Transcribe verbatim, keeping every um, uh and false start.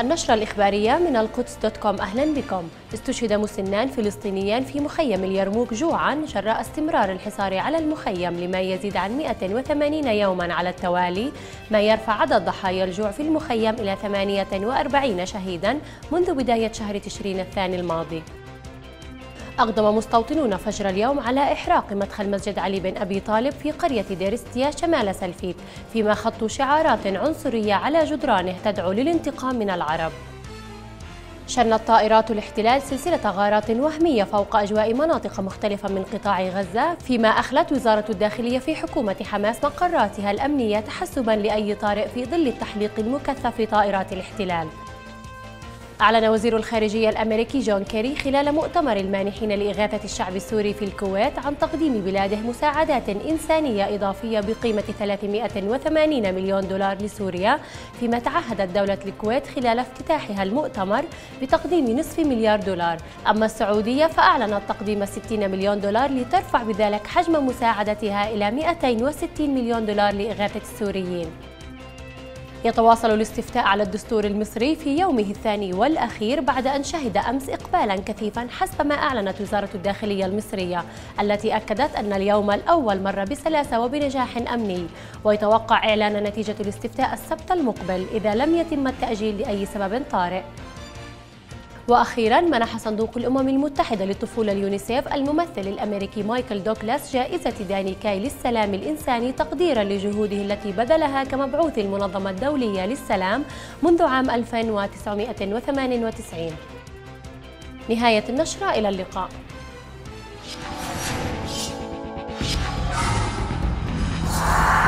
النشرة الإخبارية من القدس دوت كوم. أهلا بكم. استشهد مسنان فلسطينيان في مخيم اليرموك جوعا جراء استمرار الحصار على المخيم لما يزيد عن مئة وثمانين يوما على التوالي، ما يرفع عدد ضحايا الجوع في المخيم إلى ثمانية وأربعين شهيدا منذ بداية شهر تشرين الثاني الماضي. أقدم مستوطنون فجر اليوم على إحراق مدخل مسجد علي بن أبي طالب في قرية ديرستيا شمال سلفيت، فيما خطوا شعارات عنصرية على جدرانه تدعو للانتقام من العرب. شنت طائرات الاحتلال سلسلة غارات وهمية فوق أجواء مناطق مختلفة من قطاع غزة، فيما أخلت وزارة الداخلية في حكومة حماس مقراتها الأمنية تحسبا لأي طارئ في ظل التحليق المكثف لطائرات الاحتلال. أعلن وزير الخارجية الأمريكي جون كيري خلال مؤتمر المانحين لإغاثة الشعب السوري في الكويت عن تقديم بلاده مساعدات إنسانية إضافية بقيمة ثلاثمئة وثمانين مليون دولار لسوريا، فيما تعهدت دولة الكويت خلال افتتاحها المؤتمر بتقديم نصف مليار دولار. أما السعودية فأعلنت تقديم ستين مليون دولار لترفع بذلك حجم مساعدتها إلى مئتين وستين مليون دولار لإغاثة السوريين. يتواصل الاستفتاء على الدستور المصري في يومه الثاني والأخير بعد أن شهد أمس إقبالاً كثيفاً حسب ما أعلنت وزارة الداخلية المصرية، التي أكدت أن اليوم الأول مر بسلاسة وبنجاح أمني، ويتوقع إعلان نتيجة الاستفتاء السبت المقبل إذا لم يتم التأجيل لأي سبب طارئ. وأخيراً منح صندوق الأمم المتحدة للطفولة اليونيسيف الممثل الأمريكي مايكل دوغلاس جائزة دانيكاي للسلام الإنساني تقديراً لجهوده التي بذلها كمبعوث المنظمة الدولية للسلام منذ عام ألف وتسعمئة وثمانية وتسعين. نهاية النشرة، إلى اللقاء.